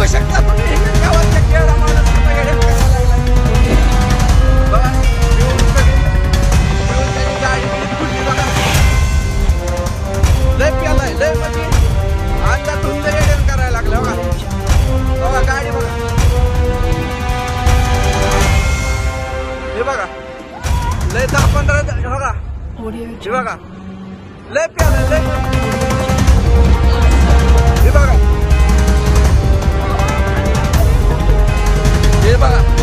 बघू शकता तुम्ही गावातल्या खेळा माणूस कुठं येड्यात करायला लागलाय. बघा पिऊन गाडी फुटली बघा. लय प्यालाय लय म्हणजे आता धुंद येड्यात करायला लागला. बघा बघा गाडी बघा. हे बघा लय 10-15 बघा. हे बघा लय प्यालाय लय. हे बघा हे बघा